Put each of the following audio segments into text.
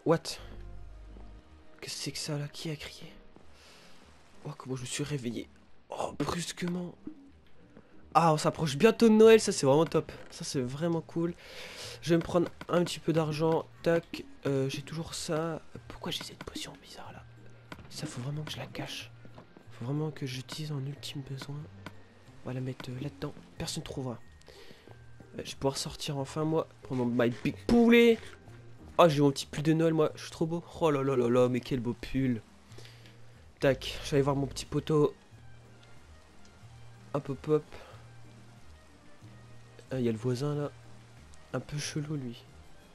What? Qu'est-ce que c'est que ça là? Qui a crié? Oh, comment je me suis réveillé. Oh, brusquement. Ah, on s'approche bientôt de Noël, ça c'est vraiment top. Ça c'est vraiment cool. Je vais me prendre un petit peu d'argent. Tac, j'ai toujours ça. Pourquoi j'ai cette potion bizarre là? Ça faut vraiment que je la cache. Faut vraiment que j'utilise en ultime besoin. On va la mettre là-dedans. Personne ne trouvera. Je vais pouvoir sortir enfin moi. Prendre mon my big poulet. Oh, j'ai mon petit pull de Noël moi. Je suis trop beau. Oh là là là là, mais quel beau pull. Tac, je vais aller voir mon petit poteau. Hop hop hop. Ah, il y a le voisin là. Un peu chelou lui.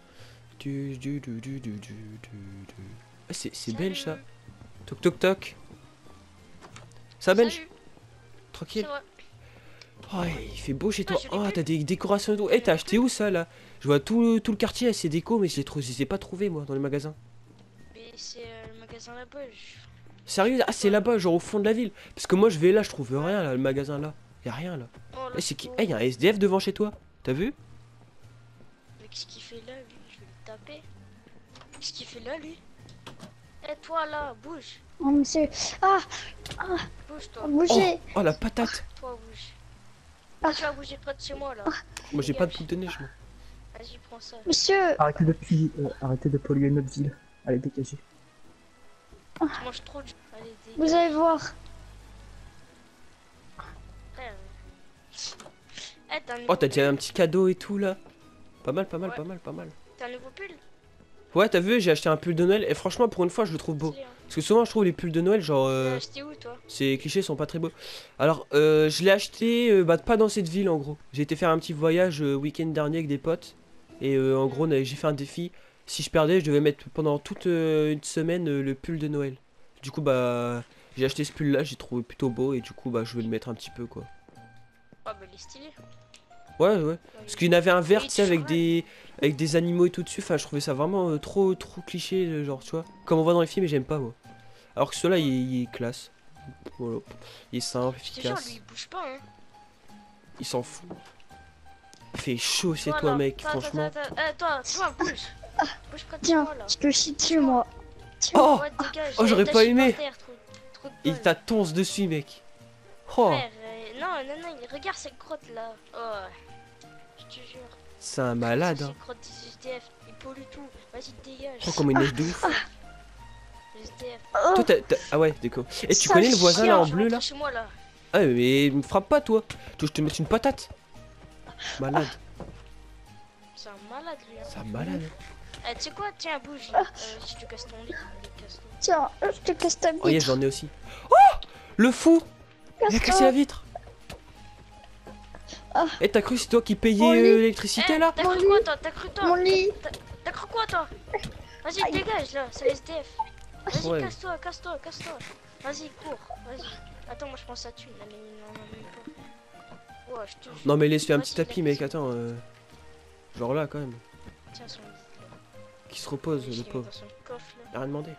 Ah, c'est belge ça. Toc toc toc. Ça belge? Salut, Tranquille. ça va. Oh, il fait beau chez toi. je l'ai Oh, vu. t'as des décorations et tout. Eh, t'as acheté où ça là? Je vois tout le quartier à ces décos, mais je les ai pas trouvés moi dans les magasins. Mais c'est le magasin là-bas. Sérieux? Ah, c'est là-bas, genre au fond de la ville. Parce que moi je vais là, je trouve rien là, le magasin là. Y'a rien là. Oh, Eh, c'est qui? Eh, y'a un SDF devant chez toi. T'as vu? Mais qu'est-ce qu'il fait là, lui? Je vais le taper. Qu'est-ce qu'il fait là, lui? Eh, toi là, bouge. Oh, monsieur. Ah, Bouge, toi. Oh, bougez. oh la patate. Toi, bouge. Ah. Tu vas bouger près de chez moi, là. Moi j'ai pas de boule de neige moi. Vas-y, prends ça. Monsieur. Arrêtez de polluer notre ville. Allez, dégagez. Tu manges trop de... Allez, Vous dégage. allez voir. Frère. Eh, t'as un nouveau Oh, t'as pull? déjà un petit cadeau et tout là. Pas mal, pas mal, Ouais. pas mal, pas mal. T'as un nouveau pull? Ouais, t'as vu, j'ai acheté un pull de Noël et franchement, pour une fois, je le trouve beau. Stylé, hein. Parce que souvent, je trouve les pulls de Noël, genre, Tu l'as acheté où, toi? ces clichés sont pas très beaux. Alors, je l'ai acheté, bah, pas dans cette ville en gros. J'ai été faire un petit voyage week-end dernier avec des potes. Et en gros, j'ai fait un défi. Si je perdais, je devais mettre pendant toute une semaine le pull de Noël. Du coup, bah, j'ai acheté ce pull là, j'ai trouvé plutôt beau et du coup, bah, je vais le mettre un petit peu quoi. Oh, bah, il est stylé. Ouais, ouais. Parce qu'il y en avait un vert, Oui, tu sais, avec tu des animaux et tout dessus. Enfin, je trouvais ça vraiment trop cliché, genre, tu vois. Comme on voit dans les films, et j'aime pas, moi. Alors que celui-là, il est classe. Voilà. Il est simple, Je te jure, lui, efficace. il bouge pas, hein. Il s'en fout. Il fait chaud chez Toi, toi, là. mec, Attends, franchement. Eh, toi, bouge. Bouge près de chez Tiens, moi, là. je te chie dessus, moi. Tiens. Oh! Ouais, dégage. Oh, j'aurais T'as pas chié par aimé. terre, trop de Il bol. t'a tonce dessus, mec. Oh! Frère, non, regarde cette grotte là. Oh, je te jure. C'est un malade, hein. Cette grotte des SDF, il pollue tout. Vas-y, dégage. Oh, comme une neige de ouf. Les SDF. Oh, Toi, ah ouais, d'accord. Et tu Ça connais le voisin là en Je bleu rentre là? chez moi là. Ah, mais me frappe pas, toi. Tu veux que je te mette une patate? Malade. C'est un malade lui. Hein. C'est un malade. Tu sais quoi? Tiens, bouge. Là. Si tu casses ton lit, allez, casse-toi. tiens, je te casse ta Oh, yeah, bite. j'en ai aussi. Oh! Le fou! Il a cassé la vitre. Ah. Eh, t'as cru que c'est toi qui payais Mon lit. l'électricité là? T'as Mon cru lit. quoi toi? T'as cru Mon toi? lit. T'as cru quoi toi? Vas-y, Aïe. dégage là, c'est les SDF. Vas-y, Ouais. casse-toi. Vas-y, cours. Vas-y. Attends, moi je pense à tu. Non, mais non, même pas. Ouais, je te jure. Non, mais laisse faire un Vas-y, petit tapis, il a mec. cassé. Attends. Genre là, quand même. Tiens, son lit. Qui se repose, Oui, je le l'ai mis pauvre. dans son coffre là. Il a rien demandé.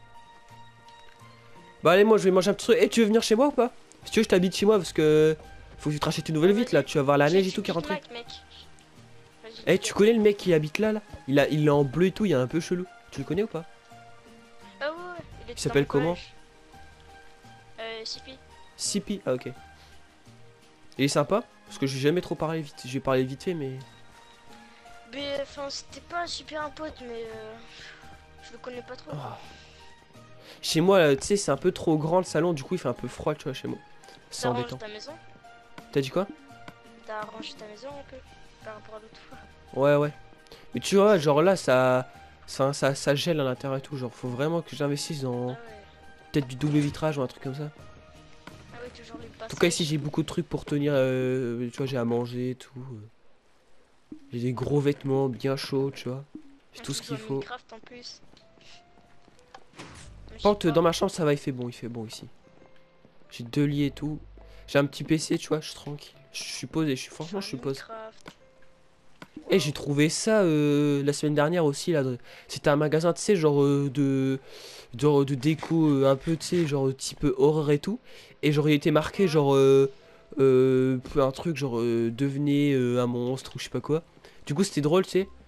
Bah, allez, moi je vais manger un petit truc. Eh, tu veux venir chez moi ou pas? Si tu veux, je t'habite chez moi parce que. Faut que tu te rachètes une nouvelle vite là. Tu vas voir la J'ai neige et du tout qui est Big rentrée. Mac, mec. Vas-y, Eh, dégage. tu connais le mec qui habite là là? Il est en bleu et tout, il est un peu chelou. Tu le connais ou pas? Ah ouais, il est Il s'appelle dans mon comment? collège. Sipi. Sipi, ah ok. Il est sympa? Parce que j'ai jamais trop parlé vite. J'ai parlé vite fait, mais. Mais enfin, c'était pas super un pote, mais je le connais pas trop. Ah. Chez moi, tu sais, c'est un peu trop grand le salon, du coup il fait un peu froid, tu vois, chez moi. C'est T'as arrangé embêtant. ta maison? T'as dit quoi? T'as arrangé ta maison un peu par rapport à l'autre fois? Ouais, ouais. Mais tu vois, genre là, ça gèle à l'intérieur et tout. Genre, faut vraiment que j'investisse Ah dans ouais. peut-être du double vitrage ou un truc comme ça. Ah ouais, toujours les En tout cas, ici, j'ai beaucoup de trucs pour tenir. Tu vois, j'ai à manger et tout. J'ai des gros vêtements bien chauds, tu vois. J'ai tout ce qu'il faut. Minecraft en plus. Mais je Par sais contre, pas. dans ma chambre, ça va, il fait bon ici. J'ai 2 lits et tout. J'ai un petit PC, tu vois, je suis tranquille. Je suis posé, franchement, je suis posé. Minecraft. Et j'ai trouvé ça la semaine dernière aussi là. C'était un magasin, tu sais, genre de déco un peu, tu sais, genre type horreur et tout. Et genre il était marqué genre un truc genre devenez un monstre ou je sais pas quoi. Du coup c'était drôle, tu sais.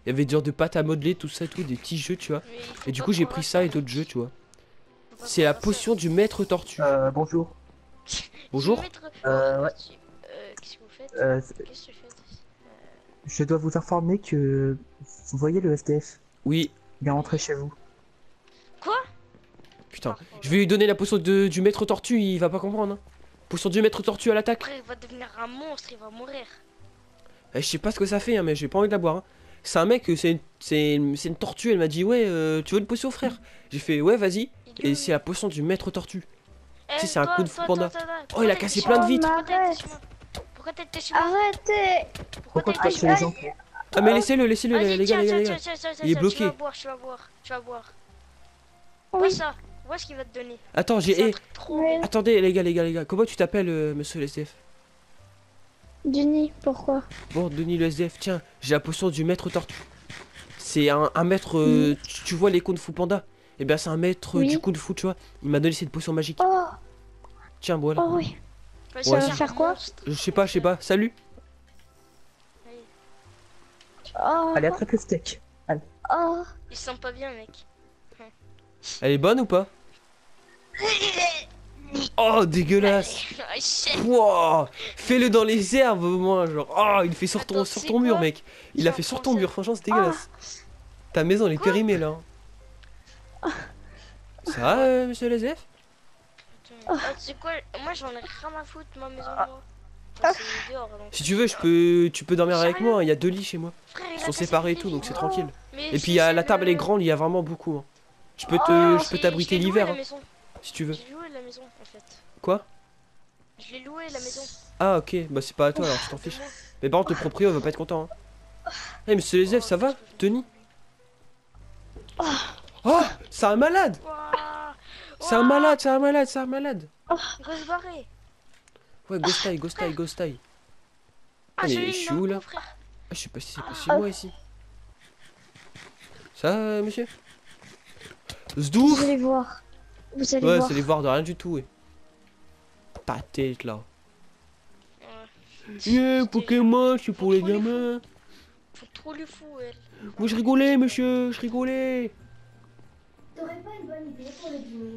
Il y avait des genres de pâte à modeler, tout ça et tout, des petits jeux, tu vois. Mais il faut Et du pas coup, j'ai qu'on pris rate ça et mec. d'autres jeux, tu vois. Faut pas C'est qu'on la rate ça. potion du maître tortue. Bonjour. Bonjour. Ouais. Qu'est-ce que vous faites? Euh, Qu'est-ce que tu fais? Je dois vous informer que vous voyez le SDF. Oui. Il est rentré chez vous. Quoi? Putain. Je vais lui donner la potion du maître tortue, il va pas comprendre. Hein. Potion du maître tortue à l'attaque. Après, il va devenir un monstre, il va mourir. Je sais pas ce que ça fait, hein, mais j'ai pas envie de la boire. Hein. C'est un mec, c'est une tortue. Elle m'a dit, ouais, tu veux une potion, frère? J'ai fait, ouais, vas-y. Il est Et où, c'est lui? la potion du maître tortue. Eh, sais, c'est un toi, coup de fou toi, panda. toi, toi, toi, Oh, il a pourquoi cassé t'as plein de été vitres. chez moi? Arrête. Pourquoi t'as été chez moi? Arrêtez. Pourquoi t'as tu été passes chez chez moi? les enfants? Ah, mais laissez-le, laissez-le, Vas-y, les gars, tiens, les gars, les tiens, gars. tiens, tiens, Il est tiens, bloqué. Tu vas boire, tu vas boire, tu vas boire. Oui. Vois ça, vois ce qu'il va te donner. Attends, C'est un j'ai. truc trop Ouais. bien. Attendez, les gars, les gars, les gars. Comment tu t'appelles, monsieur le SDF? Denis, pourquoi? Bon, Denis le SDF, tiens, j'ai la potion du maître tortue. C'est un maître. Tu vois les Kung Fu Panda? Eh bien, c'est un maître Oui. du Kung Fu, tu vois. Il m'a donné cette potion magique. Oh, Tiens, voilà. oh oui. Vas-y, Ouais, c'est ça va un faire quoi? monstre. Je sais pas, je sais pas. Salut. Allez. Oh, Allez, attrape le steak. oh. Il se sent pas bien, mec. Elle est bonne ou pas? Oh, dégueulasse. Ah, shit. Wow. Fais-le dans les herbes au moins, genre. Oh, il fait sur ton, Attends, sur tu ton sais mur, quoi? mec. Il a C'est fait en sur ton français. mur, franchement, c'est dégueulasse. Ta maison, elle est périmée là. hein. Ça va, monsieur le SDF? Ah, tu sais quoi? Moi, j'en ai rien à foutre, ma maison, moi. Enfin, c'est dehors, donc. Si tu veux, tu peux dormir avec moi. Il y a 2 lits chez moi. Frère, il Ils a sont cassé séparés et toutes tout, les donc c'est vitres. tranquille. Mais Et si puis la c'est table elle est le- grande, il y a vraiment beaucoup. hein. Je peux C'est- je peux t'abriter je l'ai loué, l'hiver la hein, maison. si tu veux. J'ai loué la maison, en fait. Quoi? Je l'ai loué, la maison. Ah ok, bah c'est pas à toi alors, je t'en fiche. Deux mois. Mais par contre le proprio va pas être content. Hein. Eh monsieur les SDF, ça va? Denis? Oh, c'est un malade! Ouah. C'est un malade, c'est un malade, c'est un malade! Il va se barrer. Ouais, ghost tie, ghost tie, ghost tie. Ah, Mais j'ai je eu suis une où, là d'un coup, frère. Ah, je sais pas si c'est pas chez moi ici. Ça, monsieur? Vous Zdouf! allez voir. Vous allez Ouais, voir. c'est les voir de rien du tout, ouais. Ta tête là. Ouais. Yeah, Pokémon, c'est pour les Trop les gamins. Faut trop le fou, elle. Moi je rigolais, monsieur, je rigolais. T'aurais pas une bonne idée pour le dîner?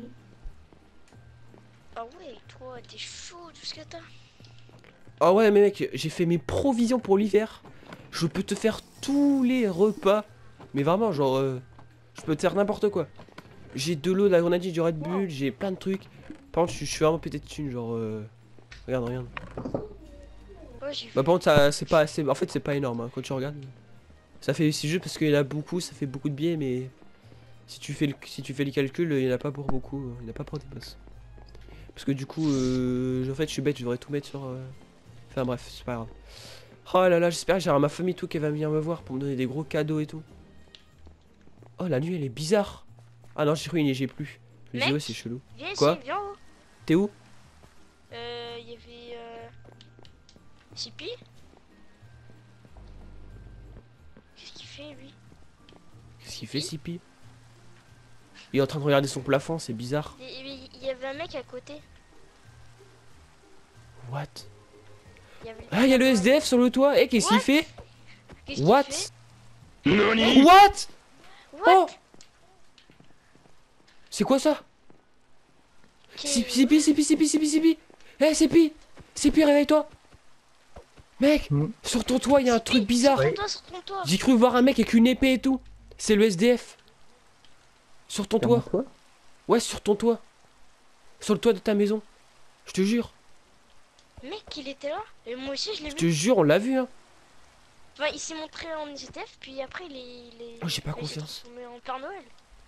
Ah ouais, toi, t'es chaud, tout ce que t'as. Ah ouais, mais mec, j'ai fait mes provisions pour l'hiver. Je peux te faire tous les repas. Mais vraiment, genre, je peux te faire n'importe quoi. J'ai de l'eau, de la grenadine, du Red Bull, j'ai plein de trucs. Par contre, je suis vraiment pété de thunes, genre, regarde, regarde. Ouais, j'ai vu. Bah, par contre, ça, c'est pas assez. En fait, c'est pas énorme hein, quand tu regardes. Ça fait. C'est juste parce qu'il y en a beaucoup, ça fait beaucoup de billets, mais. Si tu fais, si tu fais les calculs, il n'y en a pas pour beaucoup. Il n'y en a pas pour des boss. Parce que du coup, en fait, je suis bête, je devrais tout mettre sur. Enfin, bref, c'est pas grave. Oh là là, j'espère que j'ai ma famille et tout qui va venir me voir pour me donner des gros cadeaux et tout. Oh, la nuit, elle est bizarre. Ah non, j'ai cru qu'il neigeait plus. Je me dis, Mec. ouais, c'est chelou. Viens Quoi ici, viens haut. T'es où? Il y avait. Sipi. Qu'est-ce qu'il fait, lui? Qu'est-ce qu'il fait, Sipi? Il est en train de regarder son plafond, c'est bizarre. Il y avait un mec à côté. What? Il y avait... Ah, il y a le SDF sur le toit. Eh, qu'est-ce qu'il What fait? Qu'est-ce qu'il What? fait What? What Oh! C'est quoi ça? Sipi, Sipi, Sipi, Sipi, Sipi. Eh, Sipi! Sipi, réveille-toi! Mec, Hmm. sur ton toit, il y a un truc bizarre. Ouais. Sur ton toit. J'ai cru voir un mec avec une épée et tout. C'est le SDF. Sur ton toit. Quoi? Ouais, sur ton toit. Sur le toit de ta maison. Je te jure. Mec, il était là. Et moi aussi, je l'ai Je vu. te jure, on l'a vu, hein. Enfin, il s'est montré en SDF, puis après, il est... Oh, j'ai pas il s'est confiance. transformé en Père Noël.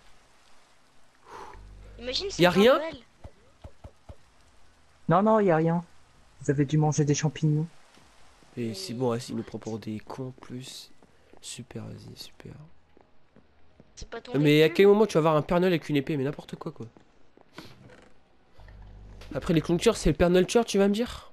Imagine, c'est Y a Père rien Noël. Non, non, y a rien. Vous avez dû manger des champignons. Et c'est bon, il nous prend pour des cons plus. Super, vas-y, super. C'est pas ton Mais à vécu. quel moment tu vas voir un Père Noël avec une épée? Mais n'importe quoi, quoi. Après, les clôtures, c'est le Père Noël Church, tu vas me dire?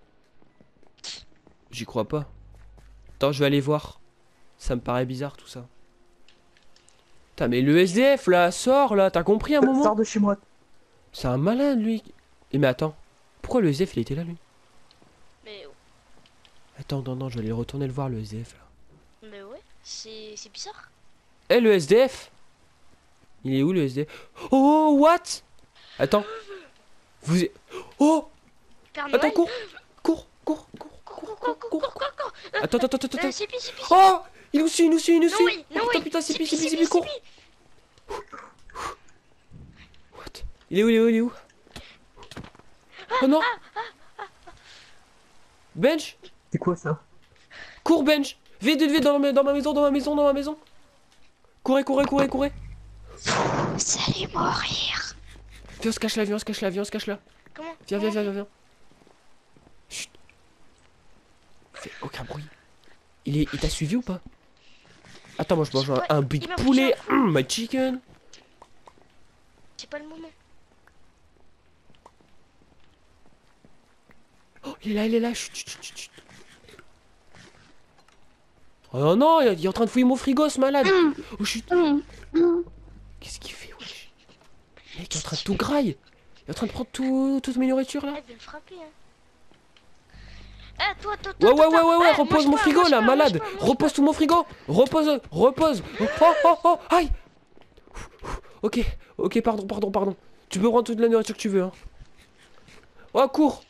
J'y crois pas. Attends, je vais aller voir. Ça me paraît bizarre, tout ça. Putain, mais le SDF, là, sort, là, t'as compris un moment? Sors de chez moi. C'est un malade, lui. Et mais attends. Pourquoi le SDF, il était là, lui? Mais, Attends, non, non, je vais aller retourner le voir, le SDF, là. mais ouais, C'est bizarre. Eh, le SDF. Il est où le SDF? Oh, what? Attends. Vous... Oh! Père Attends, Noël. cours! Cours! Cours! Cours! Cours. Attends, attends, attends, attends. C'est pis. Oh! Il nous suit, il nous suit, il nous Non, suit! oui, non, Oh, putain, oui. putain, c'est C'est pis, pis, c'est pis, c'est c'est pis, pis, cours! What? Il est où, il est où, il est où? Oh non! Bench! C'est quoi ça? Cours, Bench! Vite, vite, vite, dans ma maison, dans ma maison, dans ma maison! Courez, courez, courez, courez! Vous allez mourir. Viens, on se cache là, viens, on se cache là, viens, on se cache là! Comment? Viens, viens, viens, viens, viens! Chut! Fais aucun bruit! Il t'a suivi ou pas? Attends, moi je mange Ouais, un big il m'a poulet! pris un My chicken! C'est pas le moment. Oh, il est là, chut, chut, chut, chut. Oh non, non, il est en train de fouiller mon frigo, ce malade! Oh, chut! Qu'est-ce qu'il fait, wesh? Le mec est en train de tout graille! Il est en train de prendre toute mes nourritures là! Elle veut le frapper, hein. Eh, toi, Ouais, eh, repose mange mon pas, frigo mange là, pas, malade! mange pas. Repose tout mon frigo! Repose! Oh, aïe! Ok, pardon. Tu peux prendre toute la nourriture que tu veux, hein. Oh, cours!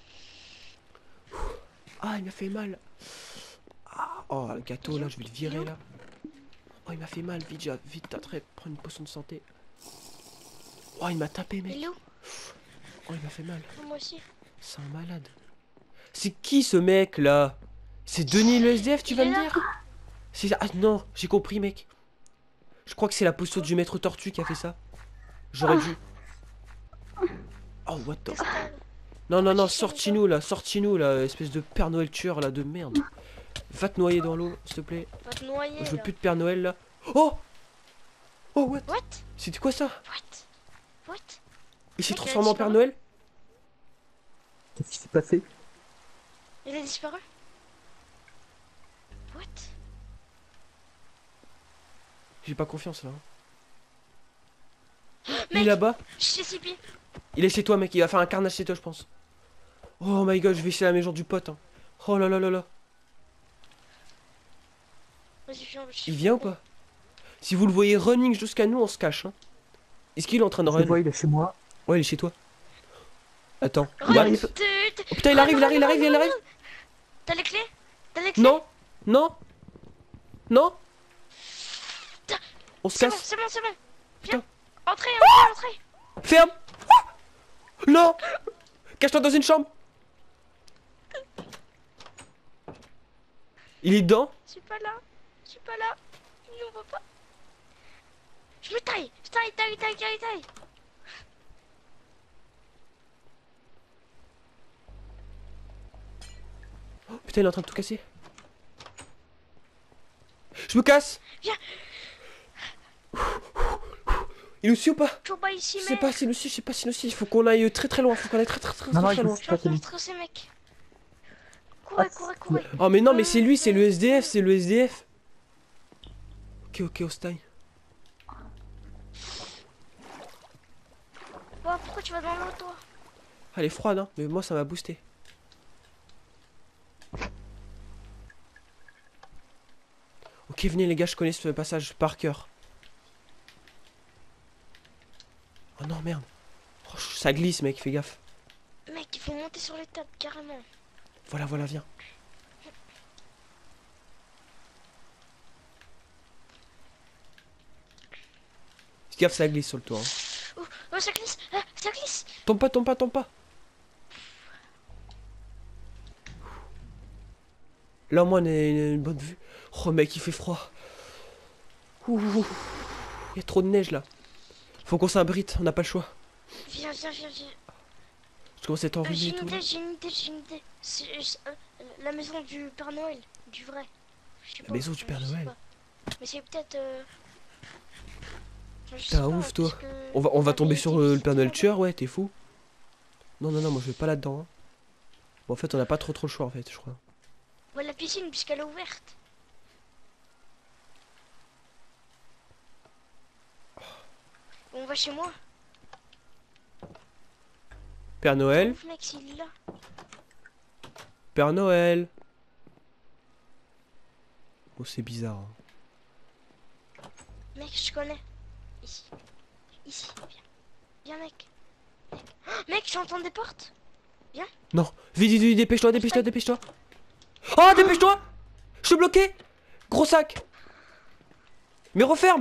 Ah, il m'a fait mal. Ah, oh, le gâteau là, je vais le virer là. Oh, il m'a fait mal, vite, t'attrape, prends une potion de santé. Oh, il m'a tapé, mec. Il est où? Oh, il m'a fait mal. Moi aussi. C'est un malade. C'est qui ce mec là? C'est Denis le SDF, tu Il vas est me là. dire? Ah non, j'ai compris, mec. Je crois que c'est la potion du maître tortue qui a fait ça. J'aurais dû. Oh, what the. Qu'est-ce que t'as? Non, sortis-nous là, espèce de Père Noël tueur là, de merde. Va te noyer dans l'eau, s'il te plaît. Va te noyer. Je veux là. plus de Père Noël là. Oh! Oh, what? What? C'était quoi ça? What? Il s'est Mec, il a transformé en Père disparu. Noël? Qu'est-ce qui s'est passé? Il a disparu? What? J'ai pas confiance là. Il est Mec, là-bas? chez ses pieds. Il est chez toi, mec, il va faire un carnage chez toi, je pense. Oh my god, je vais essayer la maison du pote. Hein. Oh là là là là. Vas-y, viens. Il vient ou pas? Si vous le voyez running jusqu'à nous, on se cache. Hein. Est-ce qu'il est en train de Je le run? vois, il est chez moi. Ouais, il est chez toi. Attends. Run, What? arrive. Oh putain, il arrive. T'as les clés? Non. On se C'est bon, casse. c'est bon. Viens. Putain. Entrez. Ferme. Non. Cache-toi dans une chambre. Il est dedans. Je suis pas là. Il nous voit pas. Je me taille. Taille. Oh, putain, il est en train de tout casser. Je me casse. Viens. Il nous suit ou pas? Toujours pas ici, Je mec. sais pas s'il nous suit, il faut qu'on aille très loin, faut qu'on aille très Non, très il loin. nous Je suit suis en pas, train de celui. stresser, mec. Courez. Oh mais non, mais c'est lui, c'est le SDF. Ok, on se taille. Oh, pourquoi tu vas dans l'eau, toi? Elle est froide, hein, mais moi ça m'a boosté. Ok, venez les gars, je connais ce passage par cœur. Oh non, merde. Oh, ça glisse, mec, fais gaffe. Mec, il faut monter sur les tables, carrément. Voilà, viens. Fais gaffe, ça glisse sur le toit. Hein. Oh, ça glisse. Ah, ça glisse. Tombe pas. Là, au moins, on a une bonne vue. Oh, mec, il fait froid. Ouh, il y a trop de neige là. Faut qu'on s'abrite, on n'a pas le choix. Viens. Je commence à être enrhumé J'ai et tout. j'ai une idée. C'est la maison du Père Noël, du vrai. Je sais La pas, maison du Père je sais Noël. pas. Mais c'est peut-être. Je sais T'es un pas, ouf, toi. parce que On va tomber avait sur été le Père Noël visité tueur, ouais, t'es fou. Non, moi je vais pas là-dedans. Hein. Bon, en fait, on n'a pas trop le choix en fait, je crois. Ouais, la piscine, puisqu'elle est ouverte. On va chez moi. Père Noël, Ouf, mec, s'il est là. Père Noël. Oh, c'est bizarre. Hein. Mec, je connais. Ici. Ici, viens. Viens, mec. Mec, j'entends des portes. Non, vite, vite, dépêche-toi, dépêche-toi, dépêche-toi. Oh, dépêche-toi. Je suis bloqué. Gros sac. Mais referme.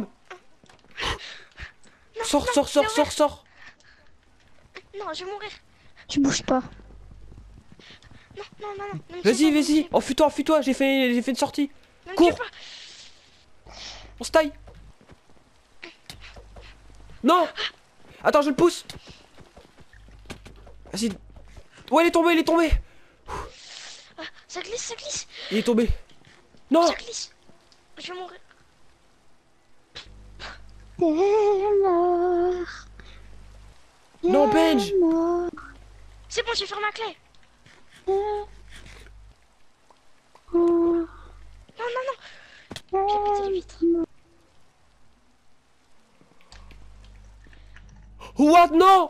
Sors, sors, sors, sors, sors. Non, je vais mourir. Tu bouges pas. Non, non, non, non. Ne me Vas-y, tue pas, vas-y. Enfuis-toi, enfuis-toi. J'ai fait une sortie. ne me tue Cours. pas. On se taille. Non. Attends, je le pousse. Vas-y. Ouais, il est tombé, il est tombé. Ah, ça glisse, ça glisse. Il est tombé. Non. Ça glisse. Je vais mourir. Taylor. Non, Benj. Taylor. C'est bon, j'ai fermé ma clé. Oh. Non, non, non. J'ai pété les vitres. What? Non.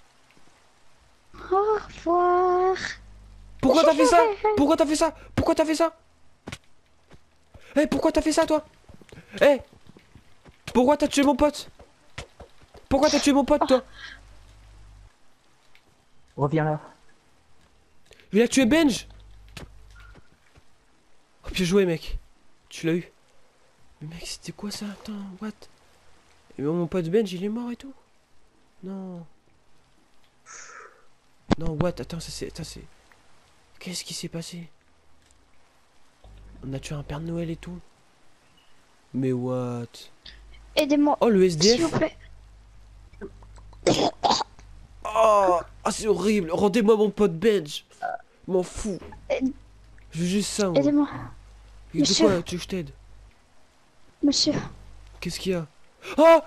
Au revoir. Pourquoi t'as fait ça? Pourquoi t'as fait ça? Pourquoi t'as fait ça? Eh, pourquoi t'as fait ça, toi? Eh, pourquoi t'as tué mon pote? Pourquoi t'as tué mon pote, toi? Reviens là. Il a tué Benj. Oh, bien joué, mec. Tu l'as eu. Mais mec, c'était quoi ça? Attends, what? Et mon pote Benj, il est mort et tout? Non. Non, what? Attends, ça c'est... Attends, c'est... Qu'est-ce qui s'est passé? On a tué un Père Noël et tout? Mais what? Aidez-moi, Oh, le s'il SDF? vous plaît. Oh, ah, c'est horrible. Rendez-moi mon pote Benj. M'en fous. Je veux juste ça, moi. Aidez-moi, Et de monsieur. quoi tu veux que je t'aide? monsieur. Qu'est-ce qu'il y a? Oh!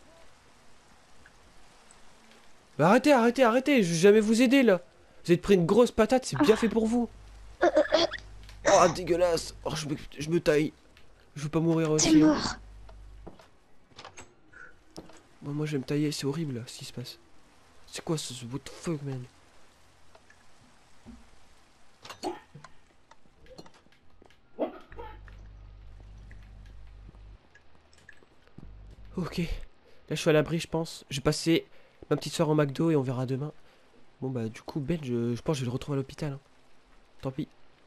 Bah arrêtez, arrêtez, arrêtez. Je vais jamais vous aider, là. Vous êtes pris une grosse patate, c'est bien fait pour vous. Oh, dégueulasse. Oh, je me taille. Je veux pas mourir C'est aussi. Hein. mort. Bon, moi, je vais me tailler. C'est horrible, là, ce qui se passe. C'est quoi ce what the fuck, man? Ok. Là, je suis à l'abri, je pense. Je vais passer ma petite soirée au McDo et on verra demain. Bon, bah, du coup, Ben, je pense que je vais le retrouver à l'hôpital. Hein. Tant pis.